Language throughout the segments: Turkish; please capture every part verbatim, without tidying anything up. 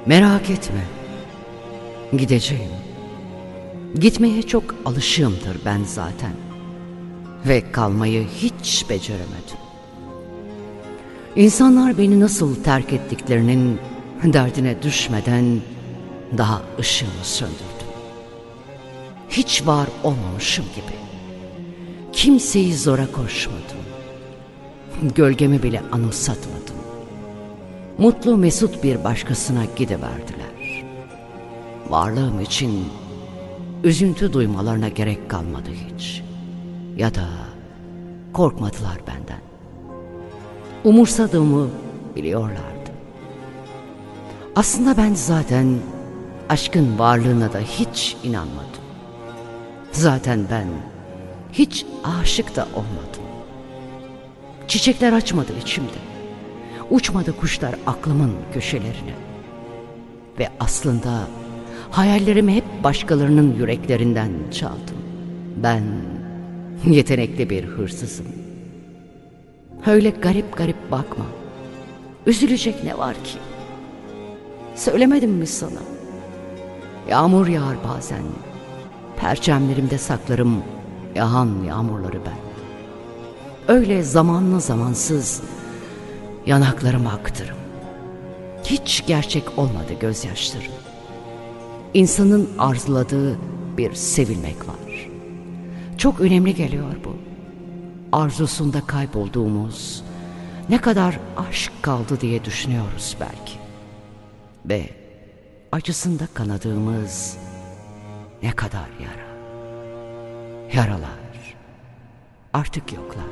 Merak etme, gideceğim. Gitmeye çok alışığımdır ben zaten. Ve kalmayı hiç beceremedim. İnsanlar beni nasıl terk ettiklerinin derdine düşmeden daha ışığımı söndürdüm. Hiç var olmamışım gibi. Kimseyi zora koşmadım. Gölgemi bile anımsatmadım. Mutlu mesut bir başkasına gidiverdiler. Varlığım için üzüntü duymalarına gerek kalmadı hiç. Ya da korkmadılar benden. Umursadığımı biliyorlardı. Aslında ben zaten aşkın varlığına da hiç inanmadım. Zaten ben hiç aşık da olmadım. Çiçekler açmadı içimde. Uçmadı kuşlar aklımın köşelerine. Ve aslında hayallerimi hep başkalarının yüreklerinden çaldım. Ben yetenekli bir hırsızım. Öyle garip garip bakma. Üzülecek ne var ki? Söylemedim mi sana? Yağmur yağar bazen. Perçemlerimde saklarım yağan yağmurları ben. Öyle zamanlı zamansız yanaklarıma aktırım. Hiç gerçek olmadı gözyaşlarım. İnsanın arzuladığı bir sevilmek var. Çok önemli geliyor bu. Arzusunda kaybolduğumuz ne kadar aşk kaldı diye düşünüyoruz belki. Ve acısında kanadığımız ne kadar yara. Yaralar artık yoklar.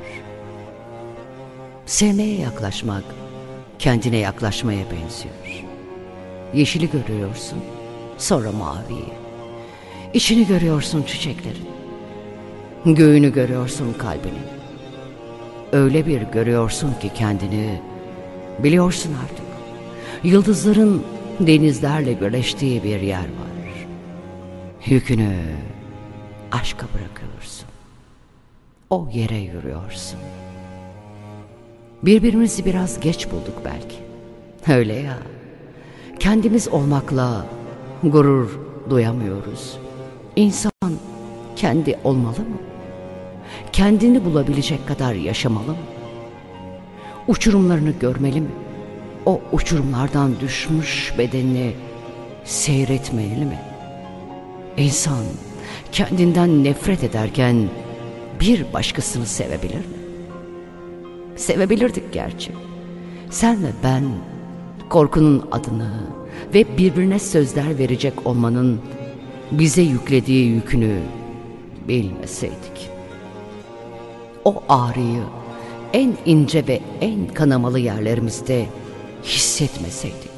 Sevmeye yaklaşmak kendine yaklaşmaya benziyor. Yeşili görüyorsun, sonra maviyi. İçini görüyorsun çiçeklerin. Göğünü görüyorsun kalbini. Öyle bir görüyorsun ki kendini, biliyorsun artık. Yıldızların denizlerle birleştiği bir yer var. Yükünü aşka bırakıyorsun. O yere yürüyorsun. Birbirimizi biraz geç bulduk belki. Öyle ya. Kendimiz olmakla gurur duyamıyoruz. İnsan kendi olmalı mı? Kendini bulabilecek kadar yaşamalı mı? Uçurumlarını görmeli mi? O uçurumlardan düşmüş bedenini seyretmeli mi? İnsan kendinden nefret ederken bir başkasını sevebilir mi? Sevebilirdik gerçi. Sen ve ben korkunun adını ve birbirine sözler verecek olmanın bize yüklediği yükünü bilmeseydik. O ağrıyı en ince ve en kanamalı yerlerimizde hissetmeseydik.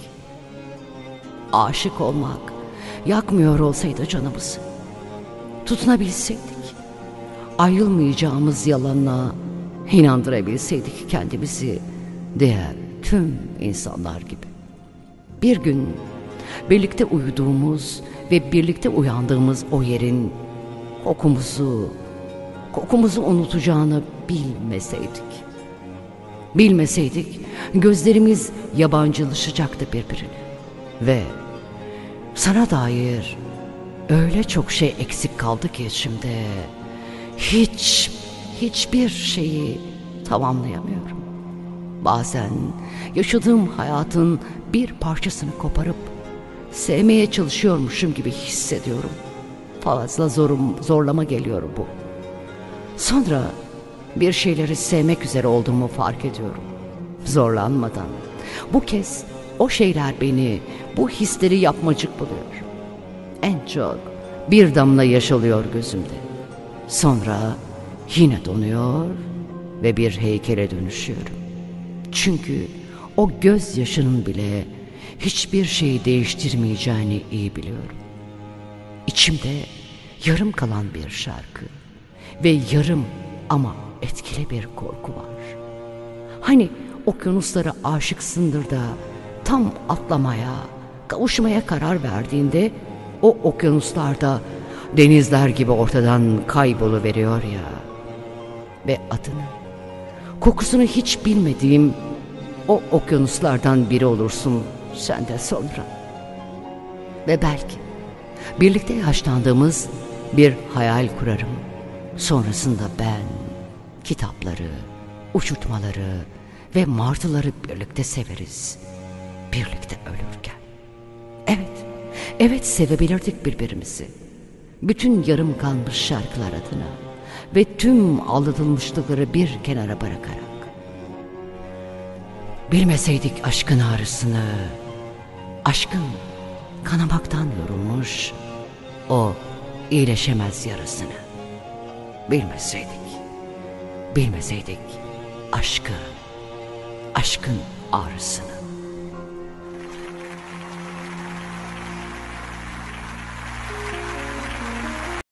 Aşık olmak yakmıyor olsaydı canımızı, tutunabilseydik, ayrılmayacağımız yalanla inandırabilseydik kendimizi diğer tüm insanlar gibi. Bir gün birlikte uyuduğumuz ve birlikte uyandığımız o yerin kokumuzu, kokumuzu unutacağını bilmeseydik. Bilmeseydik gözlerimiz yabancılaşacaktı birbirine. Ve sana dair öyle çok şey eksik kaldı ki içimde. Hiç, hiçbir şeyi tamamlayamıyorum. Bazen yaşadığım hayatın bir parçasını koparıp sevmeye çalışıyormuşum gibi hissediyorum. Fazla zorum, zorlama geliyor bu. Sonra bir şeyleri sevmek üzere olduğumu fark ediyorum. Zorlanmadan. Bu kez o şeyler beni, bu hisleri yapmacık buluyor. En çok bir damla yaş oluyor gözümde. Sonra yine donuyor ve bir heykele dönüşüyorum. Çünkü o gözyaşının bile hiçbir şeyi değiştirmeyeceğini iyi biliyorum. İçimde yarım kalan bir şarkı ve yarım ama etkili bir korku var. Hani okyanuslara aşıksındır da tam atlamaya, kavuşmaya karar verdiğinde o okyanuslarda denizler gibi ortadan kayboluveriyor ya. Ve adını, kokusunu hiç bilmediğim o okyanuslardan biri olursun sen de sonra. Ve belki birlikte yaşlandığımız bir hayal kurarım. Sonrasında ben kitapları, uçurtmaları ve martıları birlikte severiz. Birlikte ölürken. Evet, evet sevebilirdik birbirimizi. Bütün yarım kalmış şarkılar adına ve tüm aldatılmışlıkları bir kenara bırakarak. Bilmeseydik aşkın ağrısını, aşkın kanamaktan yorulmuş o iyileşemez yarasını. Bilmeseydik, bilmeseydik aşkı, aşkın ağrısını.